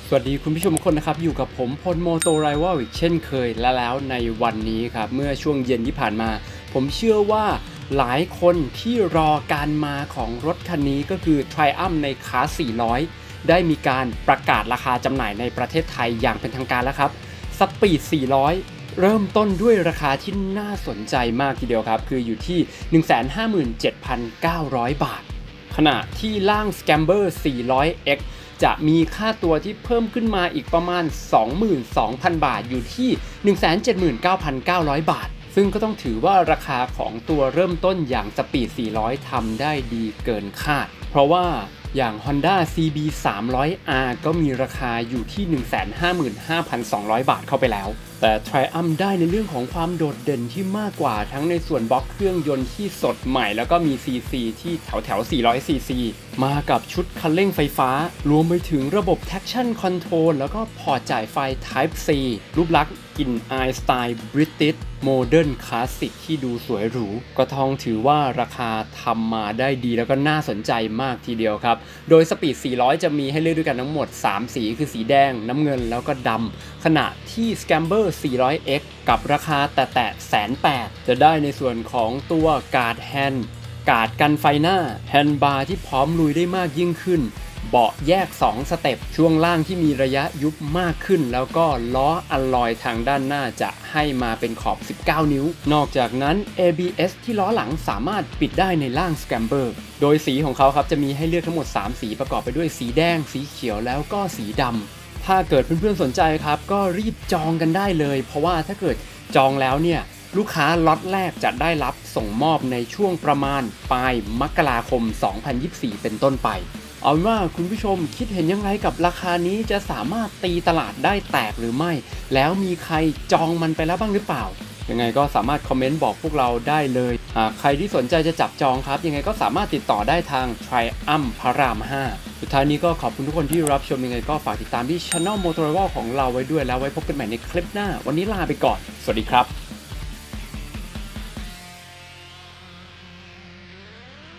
สวัสดีคุณผู้ชมทุกคนนะครับอยู่กับผมพลโมโตไรวัลอีกเช่นเคยและแล้วในวันนี้ครับเมื่อช่วงเย็นที่ผ่านมาผมเชื่อว่าหลายคนที่รอการมาของรถคันนี้ก็คือ Triumph ในคลาส400ได้มีการประกาศราคาจำหน่ายในประเทศไทยอย่างเป็นทางการแล้วครับ Speed 400เริ่มต้นด้วยราคาที่น่าสนใจมากทีเดียวครับคืออยู่ที่ 157,900 บาทขณะที่ล่าง Scamber 400X จะมีค่าตัวที่เพิ่มขึ้นมาอีกประมาณ 22,000 บาทอยู่ที่ 179,900 บาทซึ่งก็ต้องถือว่าราคาของตัวเริ่มต้นอย่าง Speed 400 ทำได้ดีเกินคาดเพราะว่าอย่าง Honda CB 300R ก็มีราคาอยู่ที่ 155,200 บาทเข้าไปแล้วแต่ Triumph ได้ในเรื่องของความโดดเด่นที่มากกว่าทั้งในส่วนบล็อกเครื่องยนต์ที่สดใหม่แล้วก็มี CC ที่แถว400 CC มากับชุดคันเร่งไฟฟ้ารวมไปถึงระบบ traction control แล้วก็พอร์ตจ่ายไฟ Type C รูปลักษณ์กลิ่นอายสไตล์ British Modern Classic ที่ดูสวยหรูก็ต้องถือว่าราคาทำมาได้ดีแล้วก็น่าสนใจมากทีเดียวครับโดย Speed 400 จะมีให้เลือกด้วยกันทั้งหมด3สีคือสีแดงน้ำเงินแล้วก็ดำขณะที่ Scamber 400X กับราคาแต่180,000จะได้ในส่วนของตัวการ์ดแฮนด์การ์ดกันไฟหน้าแฮนด์บาร์ที่พร้อมลุยได้มากยิ่งขึ้นเบาะแยก2สเต็ปช่วงล่างที่มีระยะยุบมากขึ้นแล้วก็ล้ออัลลอยทางด้านหน้าจะให้มาเป็นขอบ19นิ้วนอกจากนั้น ABS ที่ล้อหลังสามารถปิดได้ในล่าง Scamber โดยสีของเขาครับจะมีให้เลือกทั้งหมด3สีประกอบไปด้วยสีแดงสีเขียวแล้วก็สีดำถ้าเกิดเพื่อนๆสนใจครับก็รีบจองกันได้เลยเพราะว่าถ้าเกิดจองแล้วเนี่ยลูกค้าล็อตแรกจะได้รับส่งมอบในช่วงประมาณปลายมกราคม 2024 เป็นต้นไปเอาเป็นว่าคุณผู้ชมคิดเห็นยังไงกับราคานี้จะสามารถตีตลาดได้แตกหรือไม่แล้วมีใครจองมันไปแล้วบ้างหรือเปล่ายังไงก็สามารถคอมเมนต์บอกพวกเราได้เลยหากใครที่สนใจจะจับจองครับยังไงก็สามารถติดต่อได้ทาง Triumph พระราม 5สุดท้ายนี้ก็ขอบคุณทุกคนที่รับชมยังไงก็ฝากติดตามที่ Channel Motorwall ของเราไว้ด้วยแล้วไว้พบกันใหม่ในคลิปหน้าวันนี้ลาไปก่อนสวัสดีครับ